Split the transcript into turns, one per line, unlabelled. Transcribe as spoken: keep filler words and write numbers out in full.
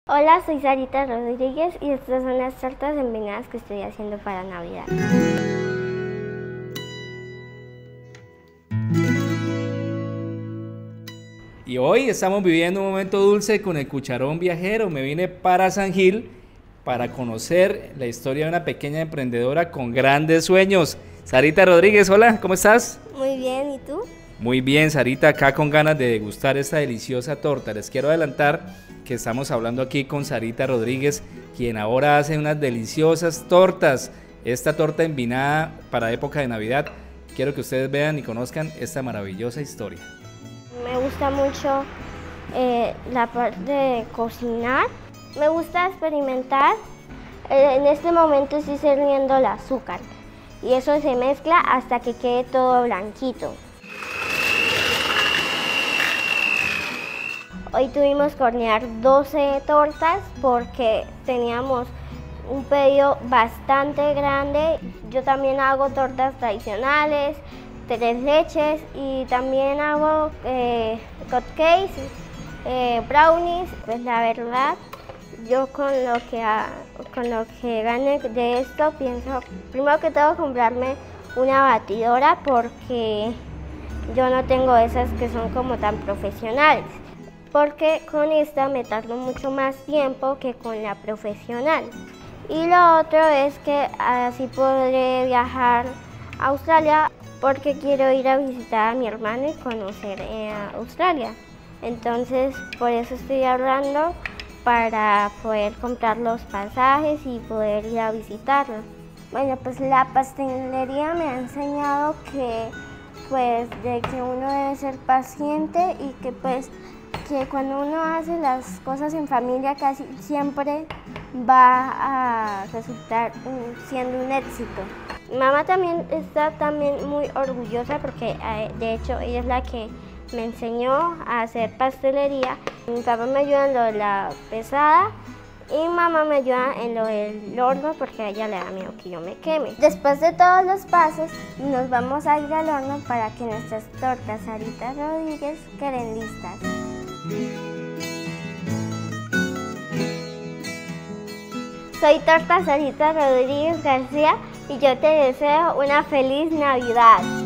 Hola, soy Sarita Rodríguez y estas son las tortas envenenadas que estoy haciendo para Navidad.
Y hoy estamos viviendo un momento dulce con el Cucharón Viajero. Me vine para San Gil para conocer la historia de una pequeña emprendedora con grandes sueños. Sarita Rodríguez, hola, ¿cómo estás?
Muy bien, ¿y tú?
Muy bien, Sarita, acá con ganas de degustar esta deliciosa torta. Les quiero adelantar que estamos hablando aquí con Sarita Rodríguez, quien ahora hace unas deliciosas tortas. Esta torta envinada para época de Navidad. Quiero que ustedes vean y conozcan esta maravillosa historia.
Me gusta mucho eh, la parte de cocinar. Me gusta experimentar. Eh, en este momento estoy sirviendo el azúcar y eso se mezcla hasta que quede todo blanquito. Hoy tuvimos que hornear doce tortas porque teníamos un pedido bastante grande. Yo también hago tortas tradicionales, tres leches y también hago eh, cupcakes, eh, brownies. Pues la verdad, yo con lo que con lo que gane de esto pienso primero que todo comprarme una batidora porque yo no tengo esas que son como tan profesionales. Porque con esta me tardo mucho más tiempo que con la profesional. Y lo otro es que así podré viajar a Australia porque quiero ir a visitar a mi hermano y conocer eh, Australia. Entonces por eso estoy ahorrando para poder comprar los pasajes y poder ir a visitarlo. Bueno, pues la pastelería me ha enseñado que pues de que uno debe ser paciente y que pues que cuando uno hace las cosas en familia casi siempre va a resultar siendo un éxito. Mi mamá también está también muy orgullosa porque de hecho ella es la que me enseñó a hacer pastelería. Mi papá me ayuda en lo de la pesada y mi mamá me ayuda en lo del horno porque a ella le da miedo que yo me queme. Después de todos los pasos nos vamos a ir al horno para que nuestras tortas Sarita Rodríguez queden listas. Soy Torta Sarita Rodríguez García y yo te deseo una feliz Navidad.